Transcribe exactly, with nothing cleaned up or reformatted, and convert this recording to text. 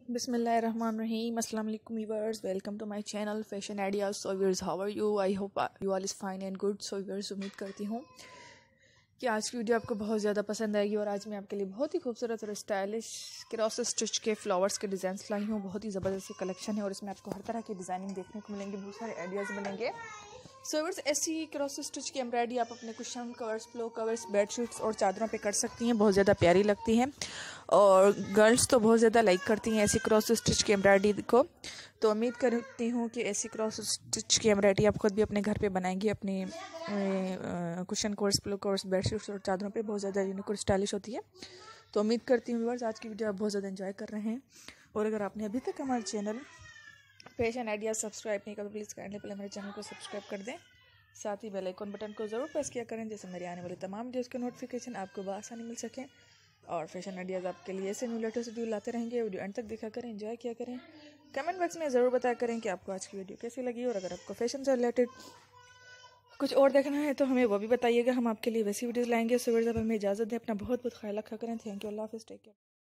Bismillahirrahmanirrahim. Assalamu alaikum viewers. Welcome to my channel Fashion Ideas. So viewers, how are you? I hope you all is fine and good. So viewers, उम्मीद करती हूँ कि आज की video आपको बहुत ज़्यादा पसंद आएगी। और आज मैं आपके लिए बहुत ही खूबसूरत और स्टाइलिश क्रॉस स्टिच के फ्लावर्स के डिज़ाइन लाई हूँ। बहुत ही ज़बरदस्त कलेक्शन है और इसमें आपको हर तरह की डिज़ाइनिंग देखने को मिलेंगे, बहुत सारे आइडियाज़ मिलेंगे। सो व्यूअर्स, ऐसी क्रॉस स्टिच की एम्ब्रॉयडरी आप अपने cushion covers, pillow covers, bedsheets और चादरों पे कर सकती हैं। बहुत ज़्यादा प्यारी लगती हैं और गर्ल्स तो बहुत ज़्यादा लाइक करती हैं ऐसी क्रॉस स्टिच की एम्ब्रॉयडरी को। तो उम्मीद करती हूँ कि ऐसी क्रॉस स्टिच की एम्ब्रॉयडरी आप खुद भी अपने घर पे बनाएंगी। अपनी cushion covers, pillow covers, bedsheets और चादरों पे बहुत ज़्यादा यूनिक और स्टाइलिश होती है। तो उम्मीद करती हूँ व्यूअर्स आज की वीडियो आप बहुत ज़्यादा एंजॉय कर रहे हैं। और अगर आपने अभी तक हमारे चैनल फैशन आइडियाज सब्सक्राइब नहीं करो, प्लीज़ काइंडली पहले हमारे चैनल को सब्सक्राइब कर दें। साथ ही बेल आइकन बटन को ज़रूर प्रेस किया करें, जैसे मेरे आने वाले तमाम वीडियोज़ के नोटिफिकेशन आपको बआसानी मिल सकें। और फैशन आइडियाज़ आपके लिए ऐसे न्यू लेटेस्ट वीडियो लाते रहेंगे। वीडियो एंड तक देखा करें, एंजॉय किया करें। कमेंट बॉक्स में ज़रूर बताया करें कि आपको आज की वीडियो कैसी लगी। और अगर आपको फैशन से रिलेटेड कुछ और देखना है तो हमें वो भी बताइएगा, हम आपके लिए वैसी वीडियोज़ लाएंगे। सो व्यूअर्स, अब हमें इजाज़त दें, अपना बहुत बहुत ख्याल रखा करें। थैंक यू, अल्लाह हाफ़िज़, टेक केयर।